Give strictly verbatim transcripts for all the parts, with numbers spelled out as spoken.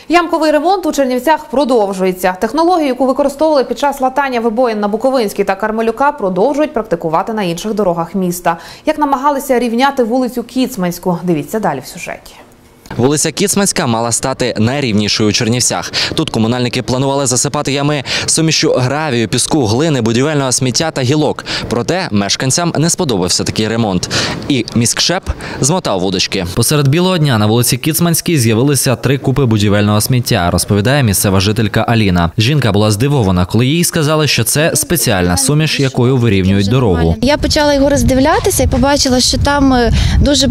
Ямковий ремонт у Чернівцях продовжується. Технологію, яку використовували під час латання вибоїн на Буковинській та Кармелюка, продовжують практикувати на інших дорогах міста. Як намагалися рівняти вулицю Кіцманську, дивіться далі в сюжеті. Вулиця Кіцманська мала стати найрівнішою у Чернівцях. Тут комунальники планували засипати ями сумішю гравію, піску, глини, будівельного сміття та гілок. Проте мешканцям не сподобався такий ремонт. І міськшеп змотав вудочки. Посеред білого дня на вулиці Кіцманській з'явилися три купи будівельного сміття, розповідає місцева жителька Аліна. Жінка була здивована, коли їй сказали, що це спеціальна суміш, якою вирівнюють дорогу. Я почала його роздивлятися і побачила, що там дуже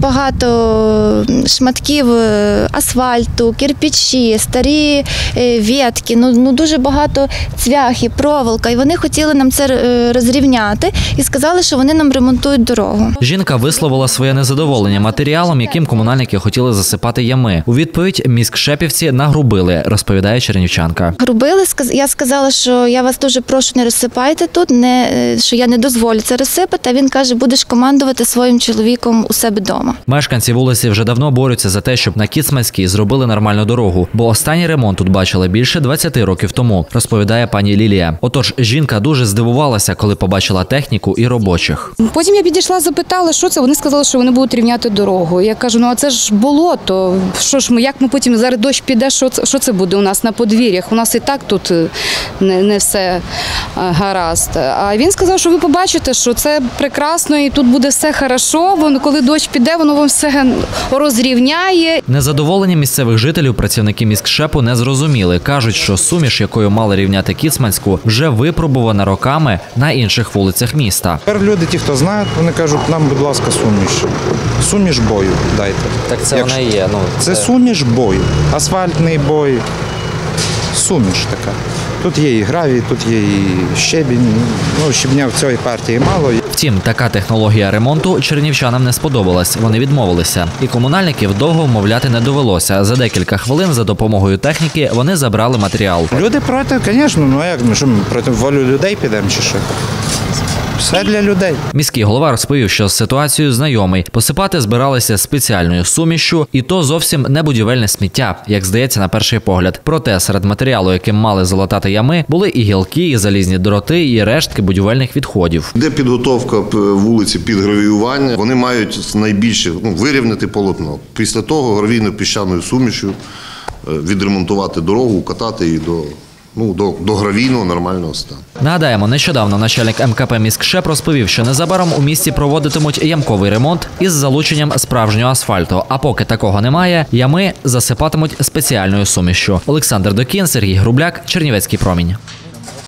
багато шматків асфальту, кирпичі, старі ветки, ну, ну дуже багато цвяхи, проволока. І вони хотіли нам це розрівняти і сказали, що вони нам ремонтують дорогу. Жінка висловила своє незадоволення матеріалом, яким комунальники хотіли засипати ями. У відповідь міськшепівці нагрубили, розповідає чернівчанка. Грубили, я сказала, що я вас дуже прошу, не розсипайте тут, не, що я не дозволю це розсипати. А він каже, будеш командувати своїм чоловіком у себе вдома. Мешканці вулиці вже давно борються за те, щоб на Кіцманській зробили нормальну дорогу, бо останній ремонт тут бачили більше двадцяти років тому, розповідає пані Лілія. Отож, жінка дуже здивувалася, коли побачила техніку і робочих. Потім я підійшла, запитала, що це. Вони сказали, що вони будуть рівняти дорогу. Я кажу, ну а це ж болото. Що ж ми, як ми потім, зараз дощ піде, що це, що це буде у нас на подвір'ях? У нас і так тут не, не все гаразд. А він сказав, що ви побачите, що це прекрасно і тут буде все хорошо. Воно, коли дощ піде, воно вам все розрівняє. Незадоволення місцевих жителів працівники міськшепу не зрозуміли. Кажуть, що суміш, якою мали рівняти Кіцманську, вже випробувана роками на інших вулицях міста. Тепер люди, ті, хто знають, вони кажуть, нам, будь ласка, суміш. Суміш бою дайте. Так це Якщо... вона і є. Ну, це... це суміш бою. Асфальтний бой. Суміш така. Тут є і гравій, тут є і щебінь. Ну, щебня в цій партії мало. Втім, така технологія ремонту чернівчанам не сподобалась. Вони відмовилися. І комунальників довго вмовляти не довелося. За декілька хвилин за допомогою техніки вони забрали матеріал. Люди проти, звісно, ну як ми, що ми проти волі людей підемо чи що? Все для людей. Міський голова розповів, що з ситуацією знайомий. Посипати збиралися спеціальною сумішшю, і то зовсім не будівельне сміття, як здається на перший погляд. Проте серед матеріалу, яким мали залатати ями, були і гілки, і залізні дроти, і рештки будівельних відходів. Де підготовка вулиці під гравіювання, вони мають найбільше ну, вирівняти полотно. Після того гравійно-піщаною сумішю відремонтувати дорогу, катати її до... Ну, до, до гравійного нормального стану. Нагадаємо, нещодавно начальник ем ка пе «Міськшеп» розповів, що незабаром у місті проводитимуть ямковий ремонт із залученням справжнього асфальту. А поки такого немає, ями засипатимуть спеціальною сумішшю. Олександр Докін, Сергій Грубляк, Чернівецький промінь.